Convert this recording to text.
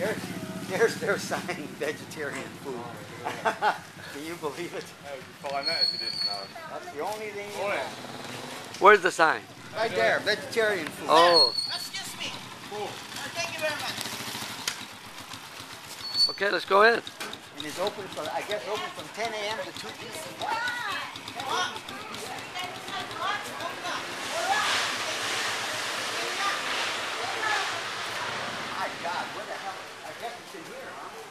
There's their sign, vegetarian food. Can you believe it? You'd find that if you didn't know. That's the only thing you know. Where's the sign? Right there, vegetarian food. Oh. Excuse me. Thank you very much. Okay, let's go in. And it's open from, I guess, open from 10 a.m. to 2 p.m. My God, where the hell? I guess it's in here, huh?